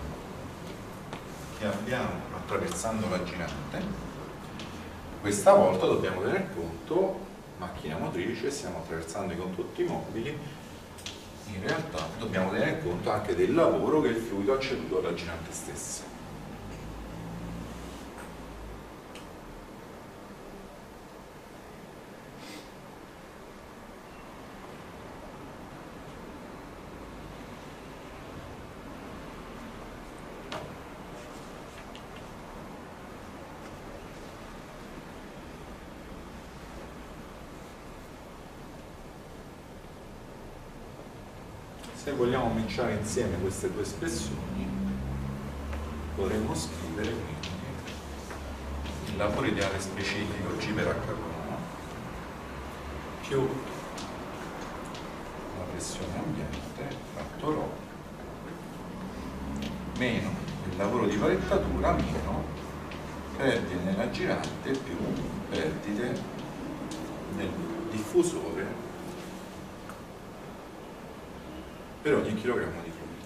che abbiamo attraversando la girante. Questa volta dobbiamo tener conto, macchina motrice, stiamo attraversando i condotti mobili, in realtà dobbiamo tener conto anche del lavoro che il fluido ha ceduto alla girante stessa. Se vogliamo matchare insieme queste due espressioni, potremmo scrivere quindi il lavoro ideale specifico G per H1 più la pressione ambiente fatto ρ meno il lavoro di palettatura meno perdite nella girante più perdite nel diffusore per ogni chilogrammo di fluido.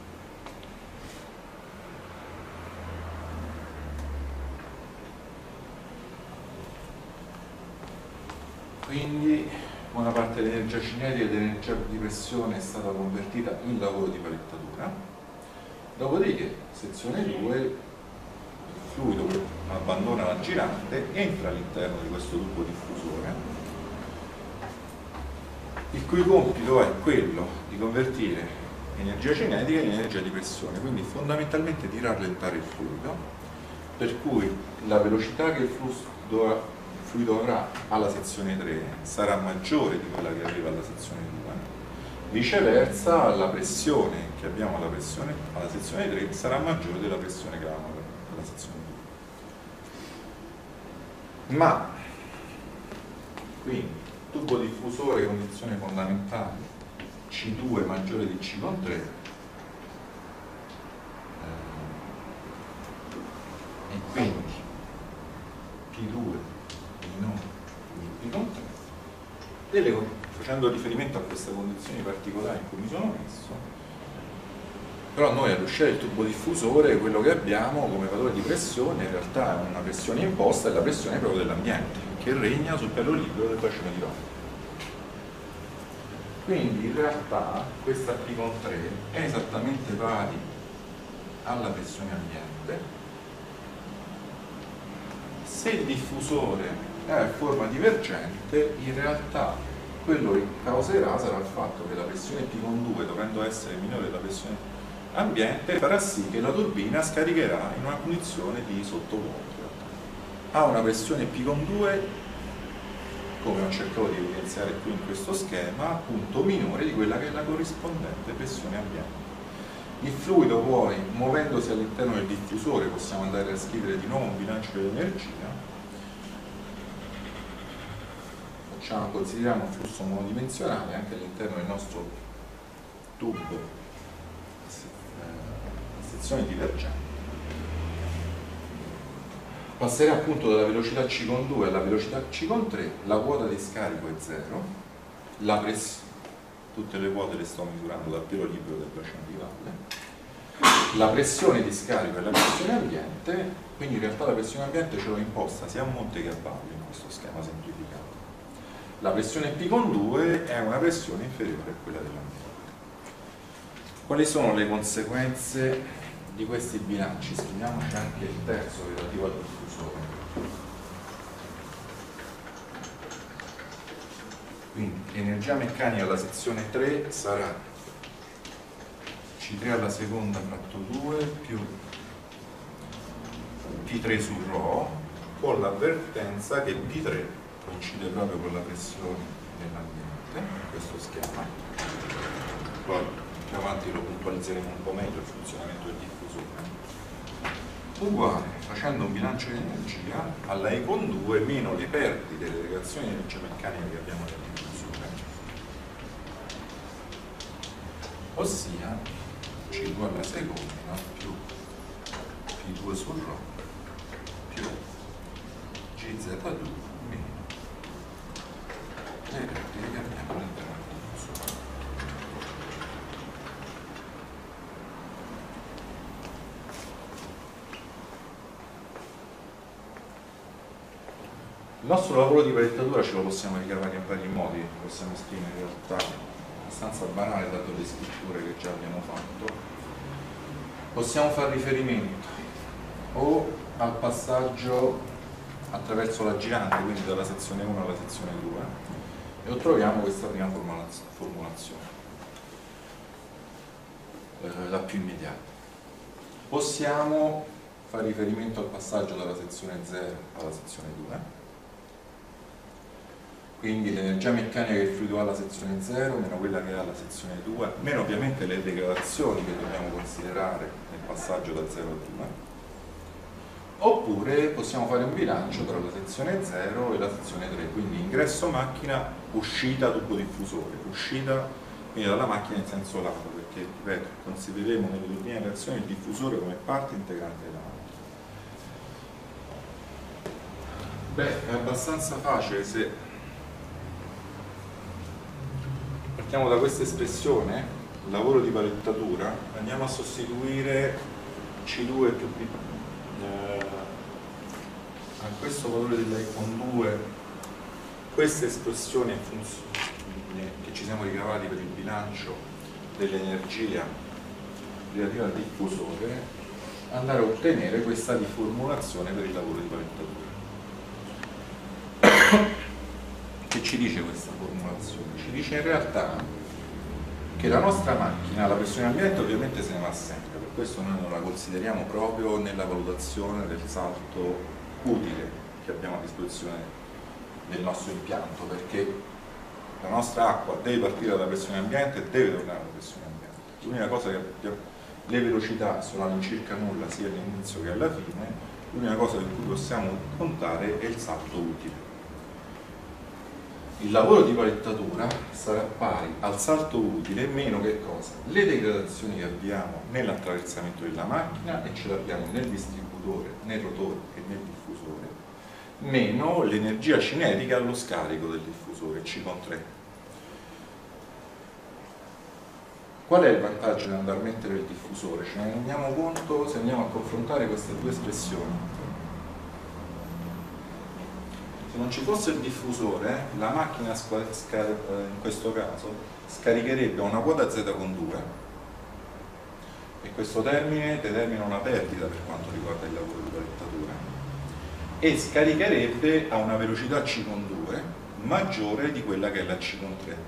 Quindi buona parte dell'energia cinetica e dell'energia di pressione è stata convertita in lavoro di palettatura. Dopodiché, sezione 2, il fluido abbandona la girante, entra all'interno di questo tubo diffusore il cui compito è quello di convertire energia cinetica in energia di pressione, quindi fondamentalmente di rallentare il fluido, per cui la velocità che il fluido avrà alla sezione 3 sarà maggiore di quella che arriva alla sezione 2, viceversa la pressione che abbiamo alla sezione 3 sarà maggiore della pressione che avevamo alla sezione 2. Ma quindi tubo diffusore, condizione fondamentale, C2 maggiore di C con 3, e quindi P2 minore di P con 3, facendo riferimento a queste condizioni particolari in cui mi sono messo. Però noi all'uscita del tubo diffusore quello che abbiamo come valore di pressione in realtà è una pressione imposta, è la pressione proprio dell'ambiente che regna sul pelo libero del bacino di Rocca. Quindi in realtà questa P con 3 è esattamente pari alla pressione ambiente se il diffusore è a forma divergente. In realtà quello che causerà sarà il fatto che la pressione P con 2, dovendo essere minore della pressione ambiente, farà sì che la turbina scaricherà in una condizione di sottovuoto. Ha una pressione P con 2, come ho cercato di evidenziare qui in questo schema, appunto minore di quella che è la corrispondente pressione ambiente. Il fluido poi, muovendosi all'interno del diffusore, possiamo andare a scrivere di nuovo un bilancio dell'energia. Consideriamo un flusso monodimensionale anche all'interno del nostro tubo a sezione divergente. Passerà appunto dalla velocità C con 2 alla velocità C con 3, la quota di scarico è 0, tutte le quote le sto misurando dal pelo libero del bacino di valle, la pressione di scarico è la pressione ambiente, quindi in realtà la pressione ambiente ce l'ho imposta sia a monte che a valle in questo schema semplificato. La pressione P con 2 è una pressione inferiore a quella dell'ambiente. Quali sono le conseguenze di questi bilanci? Scriviamoci anche il terzo relativo al diffusore. Quindi l'energia meccanica alla sezione 3 sarà C3 alla seconda fratto 2 più P3 su ρ, con l'avvertenza che P3 coincide proprio con la pressione dell'ambiente in questo schema. Poi più avanti lo puntualizzeremo un po' meglio il funzionamento del diffusore, uguale, facendo un bilancio di energia, alla E con 2 meno le perdite delle reazioni di energia meccanica che abbiamo nel diffusore, ossia C2 alla seconda più P2 su ρ più GZ2 meno le perdite che abbiamo all'interno del diffusore. Il nostro lavoro di palettatura ce lo possiamo ricavare in vari modi, possiamo scrivere in realtà abbastanza banale dato le scritture che già abbiamo fatto. Possiamo fare riferimento o al passaggio attraverso la girante, quindi dalla sezione 1 alla sezione 2, e ottroviamo questa prima formulazione, la più immediata. Possiamo fare riferimento al passaggio dalla sezione 0 alla sezione 2, quindi l'energia meccanica che il fluido ha alla sezione 0 meno quella che ha alla sezione 2, meno ovviamente le degradazioni che dobbiamo considerare nel passaggio da 0 a 2. Oppure possiamo fare un bilancio tra la sezione 0 e la sezione 3, quindi ingresso macchina, uscita tubo diffusore, uscita quindi dalla macchina in senso lato, perché ripeto, considereremo nelle due prime reazioni il diffusore come parte integrante della macchina. Beh, è abbastanza facile se partiamo da questa espressione, lavoro di palettatura, andiamo a sostituire C2 più P a questo valore della E con 2, queste espressioni che ci siamo ricavati per il bilancio dell'energia relativa al diffusore, andare a ottenere questa riformulazione per il lavoro di palettatura. Che ci dice questa formulazione? Ci dice in realtà che la nostra macchina, la pressione ambiente ovviamente se ne va sempre, per questo noi non la consideriamo proprio nella valutazione del salto utile che abbiamo a disposizione del nostro impianto, perché la nostra acqua deve partire dalla pressione ambiente e deve tornare alla pressione ambiente. L'unica cosa che abbiamo, le velocità sono all'incirca nulla sia all'inizio che alla fine, l'unica cosa di cui possiamo contare è il salto utile. Il lavoro di palettatura sarà pari al salto utile meno che cosa? Le degradazioni che abbiamo nell'attraversamento della macchina, e ce l'abbiamo nel distributore, nel rotore e nel diffusore, meno l'energia cinetica allo scarico del diffusore, C con 3. Qual è il vantaggio di andare a mettere il diffusore? Ce ne rendiamo conto se andiamo a confrontare queste due espressioni. Se non ci fosse il diffusore, la macchina in questo caso scaricherebbe una quota Z con 2 e questo termine determina una perdita per quanto riguarda il lavoro di palettatura e scaricherebbe a una velocità C con 2 maggiore di quella che è la C con 3.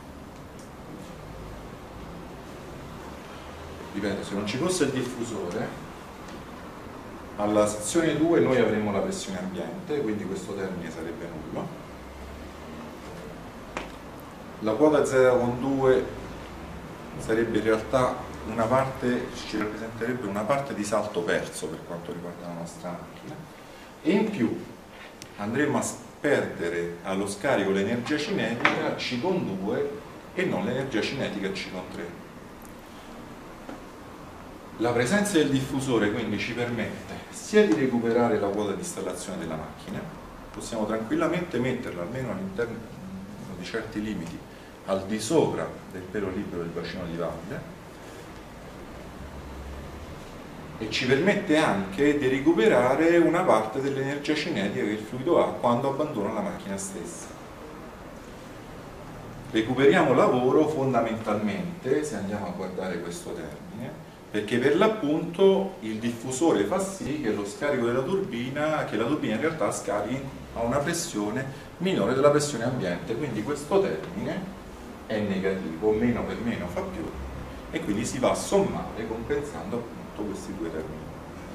Ripeto, se non ci fosse il diffusore, alla sezione 2 noi avremmo la pressione ambiente, quindi questo termine sarebbe nullo. La quota Z con 2 sarebbe in realtà una parte, ci rappresenterebbe una parte di salto perso per quanto riguarda la nostra macchina, e in più andremo a perdere allo scarico l'energia cinetica C con 2 e non l'energia cinetica C con 3. La presenza del diffusore quindi ci permette sia di recuperare la quota di installazione della macchina, possiamo tranquillamente metterla almeno all'interno di certi limiti al di sopra del pelo libero del bacino di valle, e ci permette anche di recuperare una parte dell'energia cinetica che il fluido ha quando abbandona la macchina stessa. Recuperiamo lavoro fondamentalmente, se andiamo a guardare questo termine, perché per l'appunto il diffusore fa sì che lo scarico della turbina, che la turbina in realtà scarichi a una pressione minore della pressione ambiente, quindi questo termine è negativo, meno per meno fa più, e quindi si va a sommare compensando appunto questi due termini.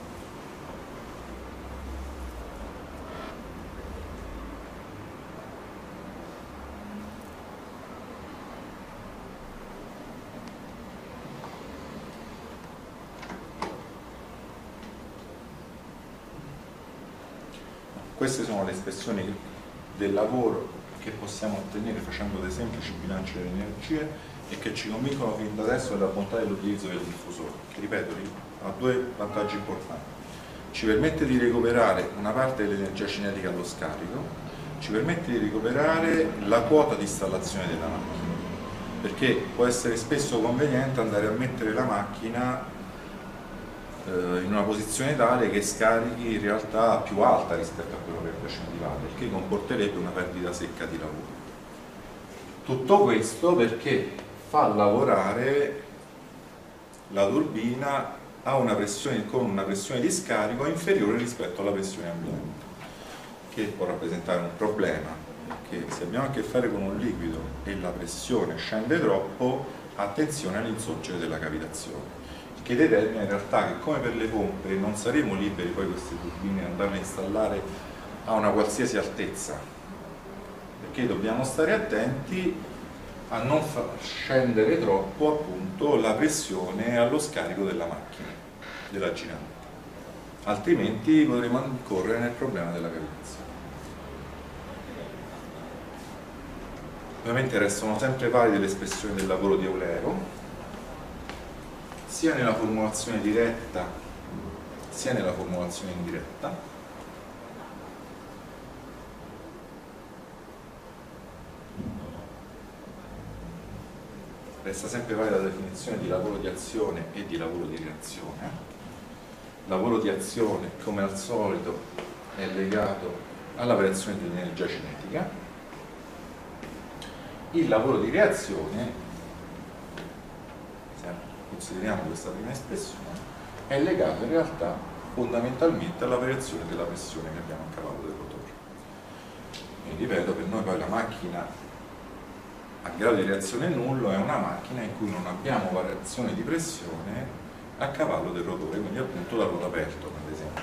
Queste sono le espressioni del lavoro che possiamo ottenere facendo dei semplici bilanci delle energie e che ci convincono fin da adesso della bontà dell'utilizzo del diffusore, che ripeto ha due vantaggi importanti: ci permette di recuperare una parte dell'energia cinetica allo scarico, ci permette di recuperare la quota di installazione della macchina, perché può essere spesso conveniente andare a mettere la macchina in una posizione tale che scarichi in realtà più alta rispetto a quello che è il bacino di valle, il che comporterebbe una perdita secca di lavoro. Tutto questo perché fa lavorare la turbina a una pressione, con una pressione di scarico inferiore rispetto alla pressione ambiente, che può rappresentare un problema, perché se abbiamo a che fare con un liquido e la pressione scende troppo, attenzione all'insorgere della cavitazione, che determina in realtà che, come per le pompe, non saremo liberi poi queste turbine ad andarle a installare a una qualsiasi altezza, perché dobbiamo stare attenti a non far scendere troppo appunto la pressione allo scarico della macchina, della girante, altrimenti potremo incorrere nel problema della cavitazione. Ovviamente restano sempre valide le espressioni del lavoro di Eulero, sia nella formulazione diretta sia nella formulazione indiretta. Resta sempre valida la definizione di lavoro di azione e di lavoro di reazione. Lavoro di azione, come al solito, è legato alla variazione dell'energia cinetica. Il lavoro di reazione, consideriamo questa prima espressione, è legato in realtà fondamentalmente alla variazione della pressione che abbiamo a cavallo del rotore. Quindi ripeto, per noi poi la macchina a grado di reazione nullo è una macchina in cui non abbiamo variazione di pressione a cavallo del rotore, quindi appunto la ruota Pelton ad esempio.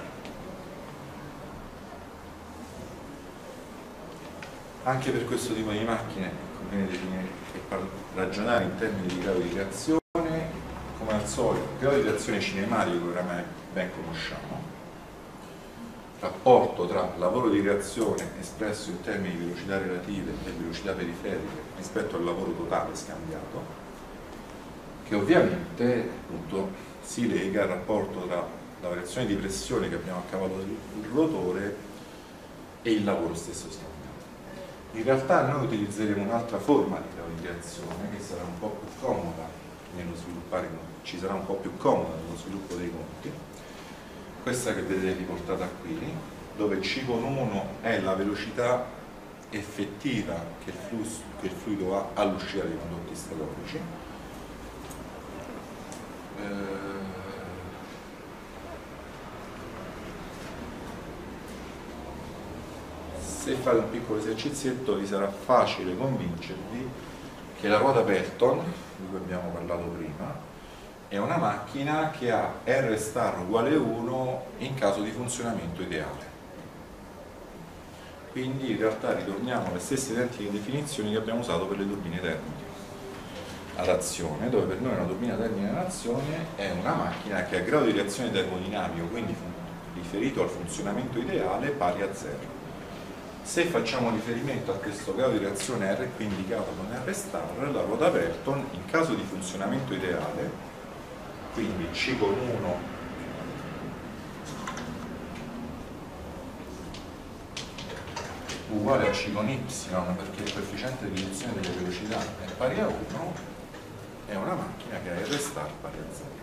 Anche per questo tipo di macchine conviene definire e ragionare in termini di grado di reazione, come al solito, grado di reazione cinematico che oramai ben conosciamo, rapporto tra lavoro di reazione espresso in termini di velocità relative e velocità periferiche rispetto al lavoro totale scambiato, che ovviamente appunto si lega al rapporto tra la variazione di pressione che abbiamo a cavallo del rotore e il lavoro stesso scambiato. In realtà noi utilizzeremo un'altra forma di grado di reazione che sarà un po' più comoda nello sviluppare, ci sarà un po' più comoda nello sviluppo dei conti. Questa che vedete riportata qui, dove C con 1 è la velocità effettiva che il fluido ha all'uscita dei condotti statorici. Se fate un piccolo esercizietto vi sarà facile convincervi che la ruota Pelton, di cui abbiamo parlato prima, è una macchina che ha R star uguale 1 in caso di funzionamento ideale. Quindi in realtà ritorniamo alle stesse identiche definizioni che abbiamo usato per le turbine termiche ad azione, dove per noi una turbina termica ad azione è una macchina che ha grado di reazione termodinamico, quindi riferito al funzionamento ideale, pari a 0. Se facciamo riferimento a questo grado di reazione R qui indicato con R star, la ruota Pelton in caso di funzionamento ideale, quindi C con 1 uguale a C con Y, perché il coefficiente di riduzione delle velocità è pari a 1, è una macchina che ha R star pari a 0.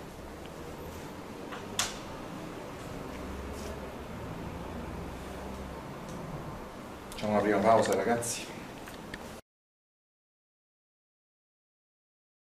Facciamo una prima pausa, ragazzi.